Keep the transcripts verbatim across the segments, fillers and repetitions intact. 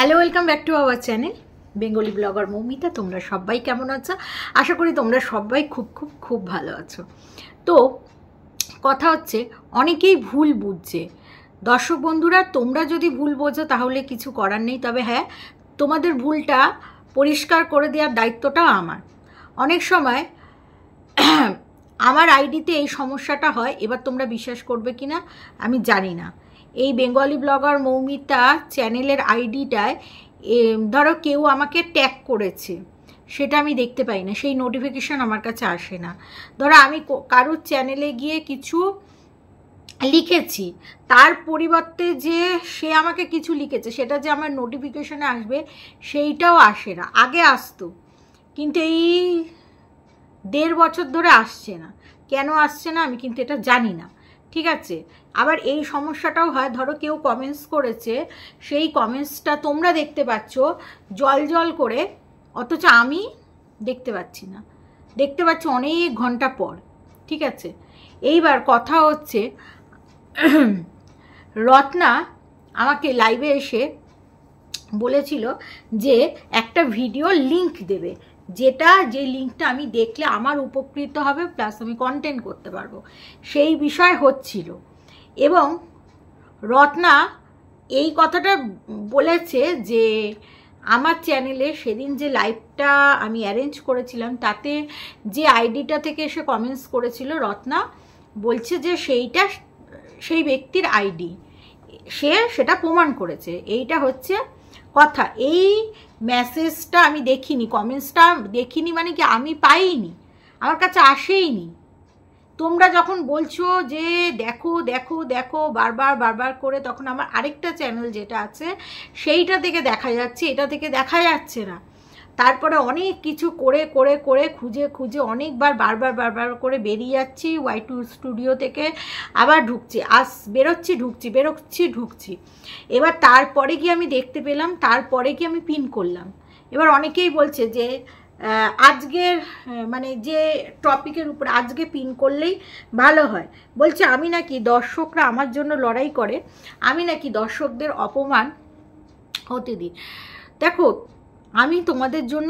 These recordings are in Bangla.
Hello, welcome back to our channel Bengali blogger Moumita. তোমরা সবাই কেমন আছো? আশা করি তোমরা সবাই খুব খুব খুব ভালো আছো। তো কথা হচ্ছে, অনেকেই ভুল বুঝছে। দর্শক বন্ধুরা, তোমরা যদি ভুল বোঝো তাহলে কিছু করার নেই, তবে হ্যাঁ, তোমাদের ভুলটা পরিষ্কার করে দেওয়ার দায়িত্বটাও আমার। অনেক সময় আমার আইডিতে এই সমস্যাটা হয়। এবার তোমরা বিশ্বাস করবে কি না আমি জানি না। এই বেঙ্গলি ব্লগার মৌমিতা চ্যানেলের আইডিটায় ধরো কেউ আমাকে ট্যাগ করেছে, সেটা আমি দেখতে পাই না, সেই নোটিফিকেশান আমার কাছে আসে না। ধরো আমি কারোর চ্যানেলে গিয়ে কিছু লিখেছি, তার পরিবর্তে যে সে আমাকে কিছু লিখেছে সেটা যে আমার নোটিফিকেশানে আসবে সেইটাও আসে না। আগে আসতো, কিন্তু এই দেড় বছর ধরে আসছে না। কেন আসছে না আমি কিন্তু এটা জানি না, ঠিক আছে? আবার এই সমস্যাটাও হয়, ধরো কেউ কমেন্টস করেছে, সেই কমেন্টসটা তোমরা দেখতে পাচ্ছ জল জল করে, অথচ আমি দেখতে পাচ্ছি না, দেখতে পাচ্ছি অনেক ঘন্টা পর, ঠিক আছে? এইবার কথা হচ্ছে, রত্না আমাকে লাইভে এসে বলেছিল যে একটা ভিডিও লিংক দেবে, যেটা যে লিঙ্কটা আমি দেখলে আমার উপকৃত হবে, প্লাস আমি কন্টেন্ট করতে পারবো, সেই বিষয় হচ্ছিল। এবং রত্না এই কথাটা বলেছে যে আমার চ্যানেলে সেদিন যে লাইভটা আমি অ্যারেঞ্জ করেছিলাম, তাতে যে আইডিটা থেকে এসে কমেন্টস করেছিল, রত্না বলছে যে সেইটা সেই ব্যক্তির আইডি, সে সেটা প্রমাণ করেছে। এইটা হচ্ছে কথা। এই মেসেজটা আমি দেখিনি, কমেন্টসটা দেখিনি, মানে কি আমি পাইনি, আমার কাছে আসেইনি। তোমরা যখন বলছো যে দেখো দেখো দেখো বারবার বারবার করে, তখন আমার আরেকটা চ্যানেল যেটা আছে সেইটা থেকে দেখা যাচ্ছে, এটা থেকে দেখা যাচ্ছে না। তারপরে অনেক কিছু করে করে করে খুঁজে খুঁজে অনেকবার বারবার বারবার করে বেরিয়ে যাচ্ছি ওয়াই টু স্টুডিও থেকে, আবার ঢুকছি, আস বেরোচ্ছি ঢুকছি, বেরোচ্ছি ঢুকছি। এবার তারপরে কি আমি দেখতে পেলাম, তারপরে কি আমি পিন করলাম। এবার অনেকেই বলছে যে আজকের মানে যে টপিকের উপর আজকে পিন করলেই ভালো হয়। বলছে আমি নাকি দর্শকরা আমার জন্য লড়াই করে, আমি নাকি দর্শকদের অপমান হতে দিই। দেখো, আমি তোমাদের জন্য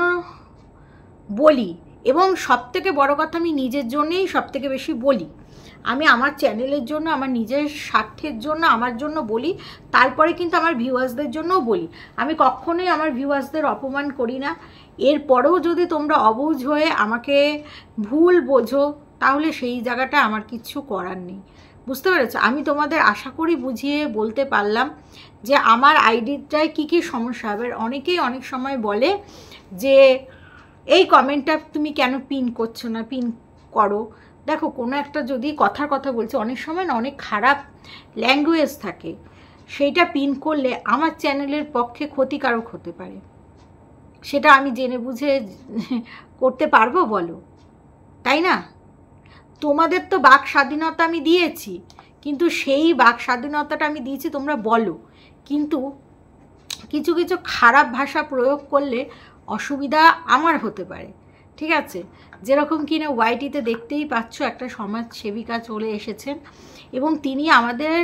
বলি, এবং সবথেকে বড় কথা আমি নিজের জন্যেই সবথেকে বেশি বলি। আমি আমার চ্যানেলের জন্য, আমার নিজের স্বার্থের জন্য, আমার জন্য বলি, তারপরে কিন্তু আমার ভিউয়ার্সদের জন্যও বলি। আমি কখনোই আমার ভিউয়ার্সদের অপমান করি না। এরপরেও যদি তোমরা অবুঝ হয়ে আমাকে ভুল বোঝো, তাহলে সেই জায়গাটা আমার কিচ্ছু করার নেই, বুঝতে পেরেছো? আমি তোমাদের আশা করি বুঝিয়ে বলতে পারলাম যে আমার আইডিটায় কী কী সমস্যা হবে। অনেকেই অনেক সময় বলে যে এই কমেন্টটা তুমি কেন পিন করছো না, পিন করো। দেখো, কোনো একটা যদি কথার কথা বলছে, অনেক সময় না অনেক খারাপ ল্যাঙ্গুয়েজ থাকে, সেইটা পিন করলে আমার চ্যানেলের পক্ষে ক্ষতিকারক হতে পারে। সেটা আমি জেনে বুঝে করতে পারবো বলো, তাই না? তোমাদের তো বাক স্বাধীনতা আমি দিয়েছি, কিন্তু সেই বাক স্বাধীনতাটা আমি দিয়েছি তোমরা বলো, কিন্তু কিছু কিছু খারাপ ভাষা প্রয়োগ করলে অসুবিধা আমার হতে পারে, ঠিক আছে? যেরকম কিনা ওয়াইটিতে দেখতেই পাচ্ছ একটা সমাজ সেবিকা চলে এসেছেন, এবং তিনি আমাদের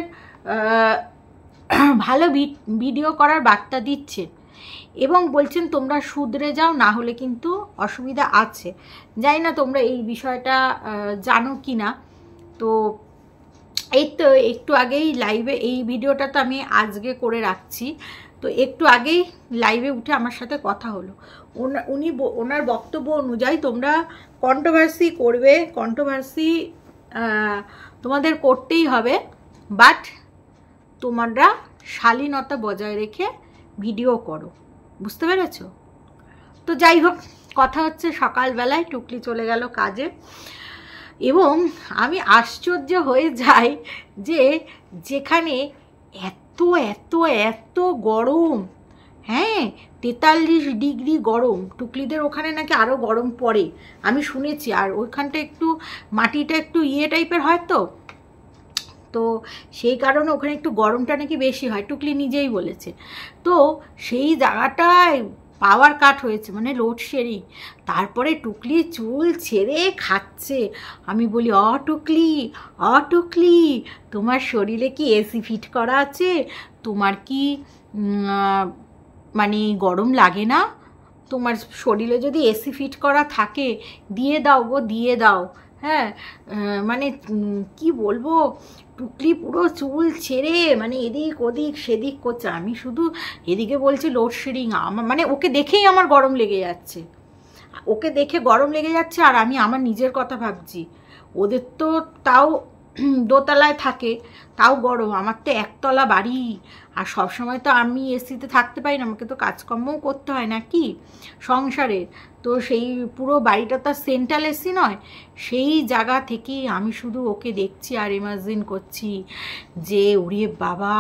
ভালো ভিডিও করার বার্তা দিচ্ছেন, এবং বলছেন তোমরা শুধরে যাও, না হলে কিন্তু অসুবিধা আছে। জানি না তোমরা এই বিষয়টা জানো কি না। তো এই তো একটু আগেই লাইভে, এই ভিডিওটা তো আমি আজকে করে রাখছি, তো একটু আগেই লাইভে উঠে আমার সাথে কথা হলো। উনি ওনার বক্তব্য অনুযায়ী তোমরা কন্ট্রোভার্সি করবে, কন্ট্রোভার্সি তোমাদের করতেই হবে, বাট তোমরা শালীনতা বজায় রেখে ভিডিও করো, বুঝতে পেরেছ? তো যাই হোক, কথা হচ্ছে সকালবেলায় টুকলি চলে গেল কাজে, এবং আমি আশ্চর্য হয়ে যাই যে যেখানে এত এত এত গরম, হ্যাঁ তেতাল্লিশ ডিগ্রি গরম, টুকলিদের ওখানে নাকি আরও গরম পড়ে আমি শুনেছি। আর ওইখানটা একটু মাটিটা একটু ইয়ে টাইপের হয়, তো তো সেই কারণে ওখানে একটু গরমটা নাকি বেশি হয়, টুকলি নিজেই বলেছে। তো সেই জায়গাটায় পাওয়ার কাট হয়েছে, মানে লোডশেডিং। তারপরে টুকলি চুল ছেড়ে খাচ্ছে। আমি বলি, অ টুকলি অ টুকলি তোমার শরীরে কি এসি ফিট করা আছে? তোমার কি মানে গরম লাগে না? তোমার শরীরে যদি এসি ফিট করা থাকে দিয়ে দাও গো, দিয়ে দাও। হ্যাঁ, মানে কি বলবো, টুকলি পুরো চুল ছেড়ে মানে এদিক ওদিক সেদিক করছে। আমি শুধু এদিকে বলছি লোডশেডিং, আমার মানে ওকে দেখেই আমার গরম লেগে যাচ্ছে, ওকে দেখে গরম লেগে যাচ্ছে। আর আমি আমার নিজের কথা ভাবছি, ওদের তো তাও দোতলায় থাকে, তাও গরম, আমার তো একতলা বাড়ি, আর সবসময় তো আমি এসিতে থাকতে পারি না, আমাকে তো কাজকর্মও করতে হয় নাকি সংসারের। তো সেই পুরো বাড়িটা তো সেন্ট্রাল এসি নয়, সেই জায়গা থেকে আমি শুধু ওকে দেখছি আর ইমাজিন করছি যে ওরে বাবা,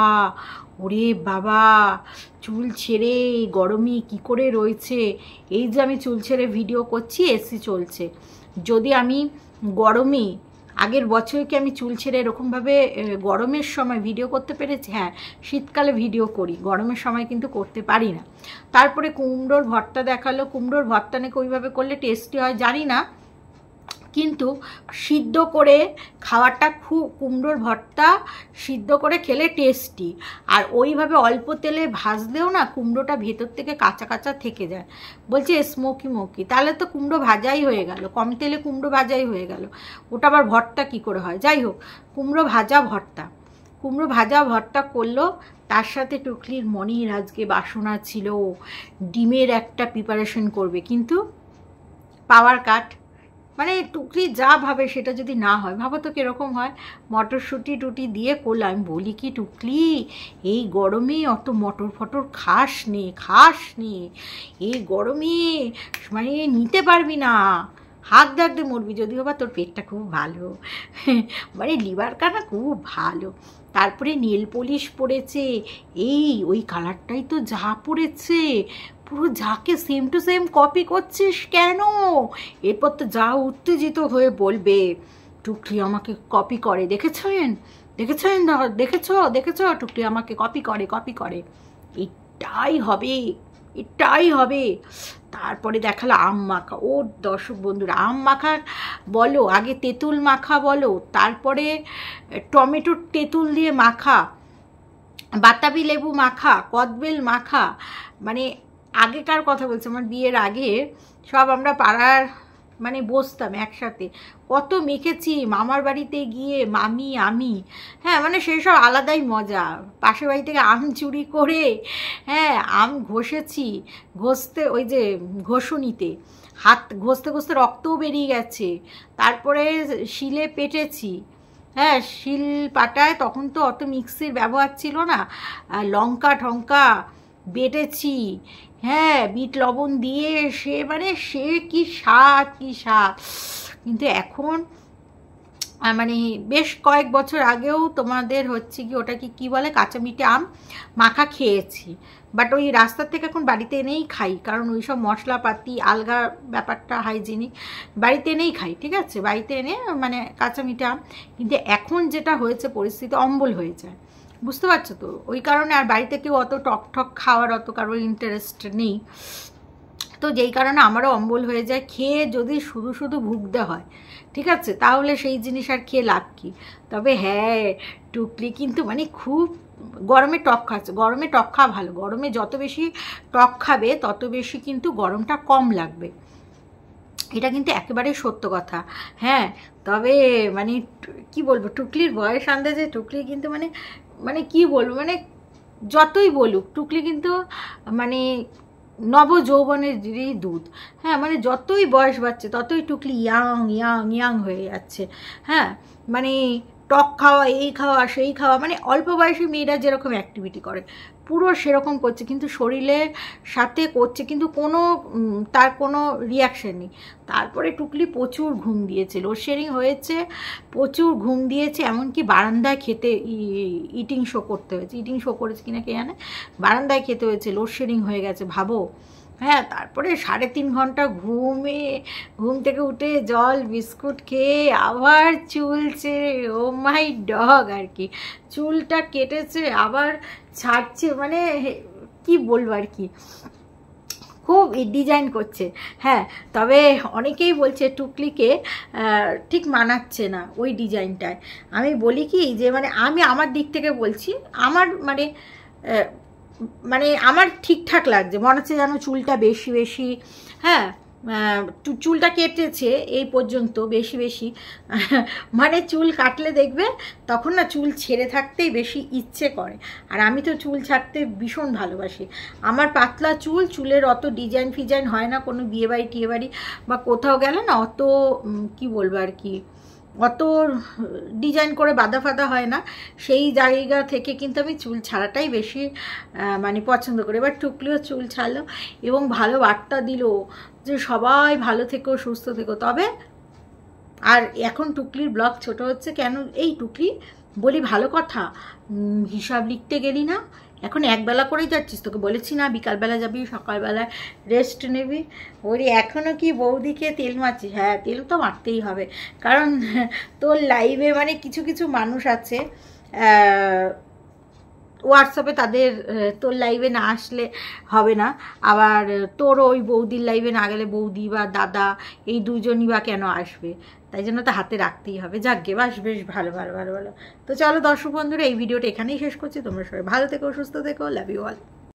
ওরে বাবা, চুল ছেড়ে গরমে কি করে রয়েছে। এই যে আমি চুল ছেড়ে ভিডিও করছি, এসি চলছে। যদি আমি গরমে আগের বছর কি আমি চুল ছেড়ে এরকমভাবে গরমের সময় ভিডিও করতে পেরেছি? হ্যাঁ, শীতকালে ভিডিও করি, গরমের সময় কিন্তু করতে পারি না। তারপরে কুমড়োর ভর্তা দেখালো, কুমড়োর ভর্তা নাকি ওইভাবে করলে টেস্টি হয় জানি না, কিন্তু সিদ্ধ করে খাওয়াটা খুব, কুমড়োর ভর্তা সিদ্ধ করে খেলে টেস্টি। আর ওইভাবে অল্প তেলে ভাজলেও না কুমড়োটা ভেতর থেকে কাঁচা কাঁচা থেকে যায়, বলছে স্মোকি মোকি। তাহলে তো কুমড়ো ভাজাই হয়ে গেল, কম তেলে কুমড়ো ভাজাই হয়ে গেল, ওটা আবার ভর্তা কি করে হয়? যাই হোক, কুমড়ো ভাজা ভর্তা, কুমড়ো ভাজা ভর্তা করলো। তার সাথে টুকলির মনির আজকে বাসনা ছিল ডিমের একটা প্রিপারেশন করবে, কিন্তু পাওয়ার কাট, মানে টুকলি যা ভাবে সেটা যদি না হয়, ভাবো তো কীরকম হয়। মটরশুঁটি টুটি দিয়ে করলে, আমি বলি কি টুকলি এই গরমে অত মটর ফটর খাস নে, খাস নে, এই গরমে মানে নিতে পারবি না, হাত দাগতে মরবি, যদিও বা তোর পেটটা খুব ভালো, মানে লিভার কানা খুব ভালো। তারপরে নেল পলিশ পড়েছে, এই ওই কালারটাই তো যা পড়েছে, পুরো যাকে সেম টু সেম কপি করছিস কেন? এরপর তো যা উত্তেজিত হয়ে বলবে টুকলি আমাকে কপি করে, দেখেছেন দেখেছেন দেখেছো দেখেছো টুকলি আমাকে কপি করে কপি করে এটাই হবে, এটাই হবে। তারপরে দেখালো আম মাখা। ও দর্শক বন্ধুরা, আম মাখা বলো, আগে তেঁতুল মাখা বলো, তারপরে টমেটোর তেঁতুল দিয়ে মাখা, বাতাবি লেবু মাখা, কদবেল মাখা, মানে আগেকার কথা বলছি, আমার বিয়ের আগে সব আমরা পাড়ার মানে বসতাম একসাথে, কত মেখেছি মামার বাড়িতে গিয়ে, মামি আমি, হ্যাঁ মানে সেই সব আলাদাই মজা। পাশের বাড়ি থেকে আম চুরি করে, হ্যাঁ আম ঘষেছি, ঘষতে ওই যে ঘষুনিতে হাত ঘষতে ঘষতে রক্তও বেরিয়ে গেছে, তারপরে শিলে পেটেছি, হ্যাঁ শিল পাটায়, তখন তো অত মিক্সির ব্যবহার ছিল না, লঙ্কা ঠঙ্কা বেটেছি, হ্যাঁ বিট লবণ দিয়ে, সে মানে সে কি স্বাদ, কি স্বাদ। কিন্তু এখন মানে বেশ কয়েক বছর আগেও তোমাদের হচ্ছে কি ওটা কি কী বলে, কাঁচা মিঠে আম মাখা খেয়েছি, বাট ওই রাস্তার থেকে এখন বাড়িতে এনেই খাই, কারণ ওই সব মশলাপাতি আলগা ব্যাপারটা হাইজিনিক, বাড়িতে এনেই খাই, ঠিক আছে, বাড়িতে এনে মানে কাঁচা মিঠে আম। কিন্তু এখন যেটা হয়েছে পরিস্থিতি, অম্বল হয়ে যায়, বুঝতে পারছো তো, ওই কারণে আর বাড়িতে কেউ অত টক ঠক খাওয়ার অত কারোর ইন্টারেস্ট নেই, তো যেই কারণে আমারও অম্বল হয়ে যায়। খেয়ে যদি শুধু শুধু ভুগতে হয়, ঠিক আছে, তাহলে সেই জিনিস আর খেয়ে লাভ কি। তবে হ্যাঁ টুকলি কিন্তু মানে খুব গরমে টক খাচ্ছে, গরমে টক খাওয়া ভালো, গরমে যত বেশি টক খাবে তত বেশি কিন্তু গরমটা কম লাগবে, এটা কিন্তু একেবারেই সত্য কথা। হ্যাঁ তবে মানে কি বলবো, টুকলির বয়স আন্দাজে টুকলি কিন্তু মানে মানে কি বলবো, মানে যতই বলুক টুকলি কিন্তু মানে নব যৌবনের দুধ, হ্যাঁ মানে যতই বয়স বাড়ছে ততই টুকলি ইয়াং ইয়াং ইয়াং হয়ে যাচ্ছে। হ্যাঁ মানে টক খাওয়া, এই খাওয়া, সেই খাওয়া, মানে অল্প বয়সী মেয়েরা যেরকম অ্যাক্টিভিটি করে পুরো সেরকম করছে, কিন্তু শরীরের সাথে করছে, কিন্তু কোনো তার কোনো রিয়াকশান নেই। তারপরে টুকলি প্রচুর ঘুম দিয়েছে, লোডশেডিং হয়েছে, প্রচুর ঘুম দিয়েছে, এমনকি বারান্দায় খেতে ইটিং শো করতে হয়েছে, ইটিং শো করেছে কিনা কে জানে, বারান্দায় খেতে হয়েছে, লোডশেডিং হয়ে গেছে ভাবো। হ্যাঁ তারপরে সাড়ে তিন ঘন্টা ঘুমে, ঘুম থেকে উঠে জল বিস্কুট খেয়ে আবার চুল ছেড়ে, ও মাই ডগ আর কি, চুলটা কেটেছে আবার ছাড়ছে, মানে কি বলবো আর কি, খুব ডিজাইন করছে। হ্যাঁ তবে অনেকেই বলছে টুকলিকে ঠিক মানাচ্ছে না ওই ডিজাইনটায়। আমি বলি কি যে মানে আমি আমার দিক থেকে বলছি, আমার মানে মানে আমার ঠিকঠাক লাগছে, মনে হচ্ছে যেন চুলটা বেশি বেশি, হ্যাঁ চুলটা কেটেছে এই পর্যন্ত বেশি বেশি, মানে চুল কাটলে দেখবে তখন না চুল ছেড়ে থাকতেই বেশি ইচ্ছে করে, আর আমি তো চুল ছাড়তে ভীষণ ভালোবাসি। আমার পাতলা চুল, চুলের অত ডিজাইন ফিজাইন হয় না, কোনো বিয়েবাড়ি টিয়েবাড়ি বা কোথাও গেলে না অত কি বলবো আর কি, অত ডিজাইন করে বাঁধা ফাঁদা হয় না, সেই জায়গা থেকে কিন্তু আমি চুল ছাড়াটাই বেশি মানে পছন্দ করি। এবার টুকলিও চুল ছাড়লো এবং ভালো বার্তা দিল যে সবাই ভালো থেকো সুস্থ থেকো। তবে আর এখন টুকলির ব্লগ ছোট হচ্ছে কেন, এই টুকলি বলি ভালো কথা, হিসাব লিখতে গেলি না, এখন একবেলা করেই যাচ্ছিস, তোকে বলেছি না বিকালবেলা যাবি সকালবেলা রেস্ট নেবি, ওরে এখনও কি বৌদিকে তেল মারছিস? হ্যাঁ তেল তো মারতেই হবে, কারণ তোর লাইভে মানে কিছু কিছু মানুষ আছে হোয়াটসঅ্যাপে, তাদের তোর লাইভে না আসলে হবে না, আবার তোর ওই বৌদির লাইভে না গেলে বৌদি বা দাদা এই দুজনই বা কেন আসবে, তাই জন্য তো হাতে রাখতেই হবে। যাকগে বাস, বেশ ভালো ভালো ভালো ভালো। তো চলো দর্শক বন্ধুরা, এই ভিডিওটা এখানেই শেষ করছি, তোমরা সবাই ভালো থেকো সুস্থ থেকো, লাভ ইউ অল।